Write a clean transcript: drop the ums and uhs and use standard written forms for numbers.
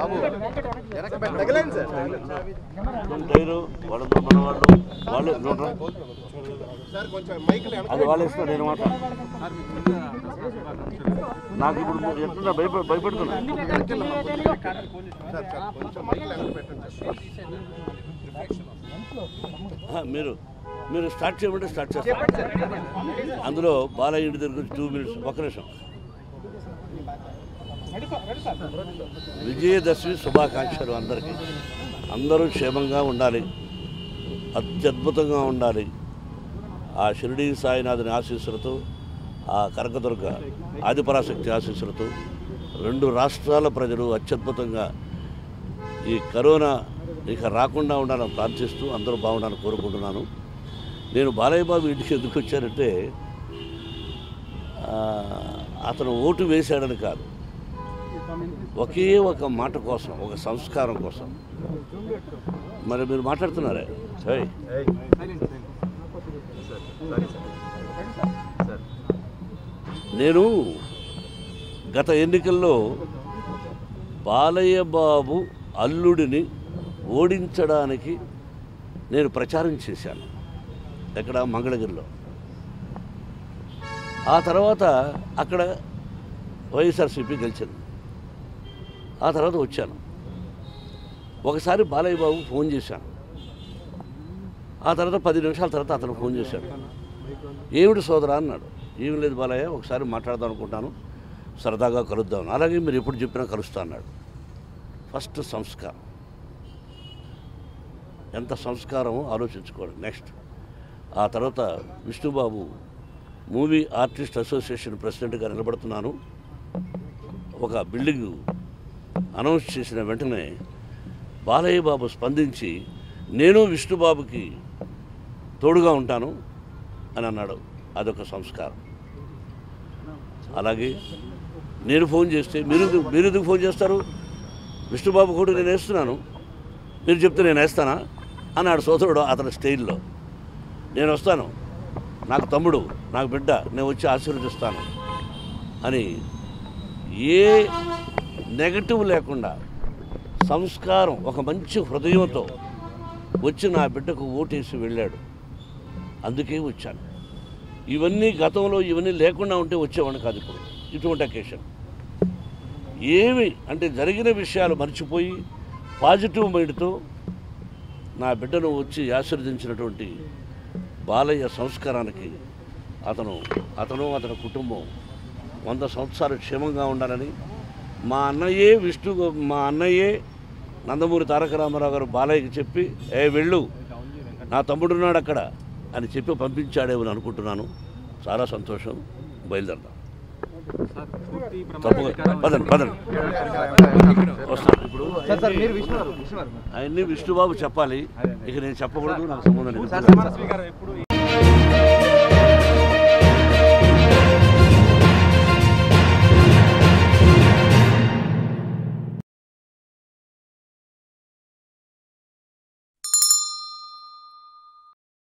అది వాళ్ళు ఇస్తారు. నేను మాట్లాడు నాకు ఇప్పుడు ఎట్లా భయపడుతున్నా. మీరు స్టార్ట్ చేయమంటే స్టార్ట్ చేస్తారు. అందులో బాలయ్య ఇంటి దగ్గర 2 minutes. ఒక్క నిమిషం. విజయదశమి శుభాకాంక్షలు అందరికీ. అందరూ క్షేమంగా ఉండాలి, అత్యద్భుతంగా ఉండాలి. ఆ షిరిడీ సాయినాథుని ఆశీస్సులతో, ఆ కనకదుర్గ ఆదిపరాశక్తి ఆశీస్సులతో 2 రాష్ట్రాల ప్రజలు అత్యద్భుతంగా ఈ కరోనా ఇక రాకుండా ఉండాలని ప్రార్థిస్తూ అందరూ బాగుండాలని కోరుకుంటున్నాను. నేను బాలయ్య బాబు ఇంటికి ఎందుకు వచ్చానంటే అతను ఓటు వేశాడని కాదు, ఒకే ఒక మాట కోసం, ఒక సంస్కారం కోసం. మరి మీరు మాట్లాడుతున్నారే, నేను గత ఎన్నికల్లో బాలయ్య బాబు అల్లుడిని ఓడించడానికి నేను ప్రచారం చేశాను, ఎక్కడ మంగళగిరిలో. ఆ తర్వాత అక్కడ వైఎస్ఆర్సీపీ గెలిచింది. ఆ తర్వాత వచ్చాను. ఒకసారి బాలయ్య బాబు ఫోన్ చేశాను. ఆ తర్వాత 10 నిమిషాల తర్వాత అతను ఫోన్ చేశాడు. ఏమిటి సోదరా అన్నాడు. ఏం లేదు బాలయ్య, ఒకసారి మాట్లాడదాం అనుకుంటాను, సరదాగా కలుద్దాం. అలాగే మీరు ఎప్పుడు చెప్పినా కలుస్తా అన్నాడు. ఫస్ట్ సంస్కారం, ఎంత సంస్కారమో ఆలోచించుకోండి. నెక్స్ట్ ఆ తర్వాత విష్ణుబాబు మూవీ ఆర్టిస్ట్ అసోసియేషన్ ప్రెసిడెంట్గా నిలబడుతున్నాను. ఒక బిల్డింగ్ అనౌన్స్ చేసిన వెంటనే బాలయ్య బాబు స్పందించి నేను విష్ణుబాబుకి తోడుగా ఉంటాను అని అన్నాడు. అదొక సంస్కారం. అలాగే నేను ఫోన్ చేస్తే మీరు ఎందుకు ఫోన్ చేస్తారు, విష్ణుబాబు కూడా నేను వేస్తున్నాను, మీరు చెప్తే నేను వేస్తానా అన్నాడు సోదరుడు అతని స్టైల్లో. నేను వస్తాను, నాకు తమ్ముడు, నాకు బిడ్డ, నేను వచ్చి ఆశీర్వదిస్తాను అని ఏ నెగటివ్ లేకుండా సంస్కారం, ఒక మంచి హృదయంతో వచ్చి నా బిడ్డకు ఓటేసి వెళ్ళాడు. అందుకే వచ్చాను. ఇవన్నీ గతంలో ఇవన్నీ లేకుండా ఉంటే వచ్చేవాడిని కాదు. ఇప్పుడు ఇటువంటి అకేషన్ ఏమి అంటే జరిగిన విషయాలు మర్చిపోయి పాజిటివ్ మైండ్తో నా బిడ్డను వచ్చి ఆశీర్వదించినటువంటి బాలయ్య సంస్కారానికి అతని కుటుంబం 100 సంవత్సరాలు క్షేమంగా ఉండాలని మా అన్నయ్యే నందమూరి తారక రామారావు గారు బాలయ్యకి చెప్పి వెళ్ళు, నా తమ్ముడున్నాడు అక్కడ అని చెప్పి పంపించాడేమని అనుకుంటున్నాను. చాలా సంతోషం. బయలుదేరదాం. పదండి వస్తాను. ఇప్పుడు అవన్నీ విష్ణుబాబు చెప్పాలి, ఇక నేను చెప్పకూడదు, నాకు సంబంధం లేదు.